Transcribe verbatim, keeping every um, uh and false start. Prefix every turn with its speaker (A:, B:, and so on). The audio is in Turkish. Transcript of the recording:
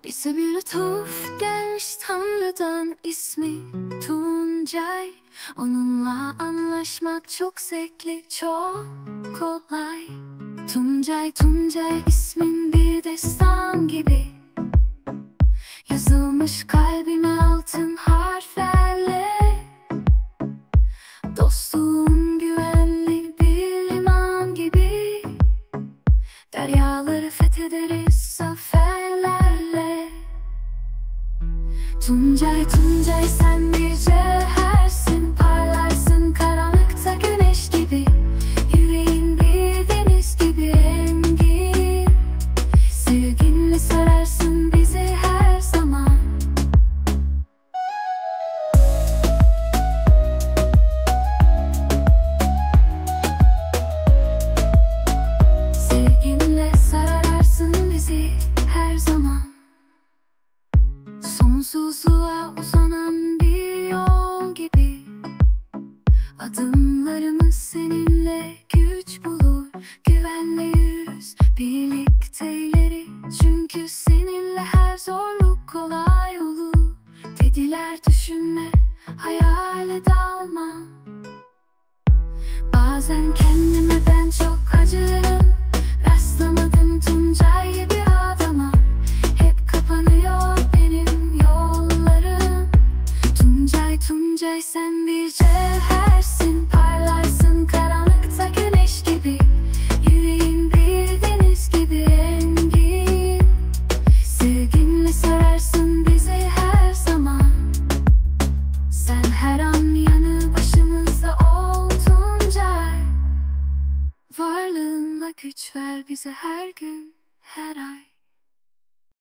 A: Bize bir lütuf gelmiş Tanrı'dan, ismi Tuncay. Onunla anlaşmak çok zevkli, çok kolay. Tuncay, Tuncay ismin bir destan gibi, yazılmış kalbime altın harflerle. Dostluğun güvenli bir liman gibi, deryaları fethederiz zaferlerle. Tuncay, Tuncay sen bir cevhersin, parlarsın karanlıkta güneş gibi. Yüreğin bir deniz gibi engin, sevginle sararsın bizi her zaman. Sevginle sararsın bizi her zaman. Sonsuzluğa uzanan bir yol gibi, adımlarımız seninle güç bulur. Güvenle yürürüz birlikte ileri, çünkü seninle her zorluk kolay olur. Dediler düşünme, hayale dalma. Bazen kendime ben çok acırım, rastlamadım Tuncay gibi adama. Hep kapanıyor benim yollarım. Tuncay, Tuncay sen bir cevhersin, parlarsın karanlıkta güneş gibi. Yüreğin bir deniz gibi engin, sevginle sararsın bizi her zaman. Sen her an yanı başımızda ol Tuncay. Varlığınla güç ver bize her gün, her ay.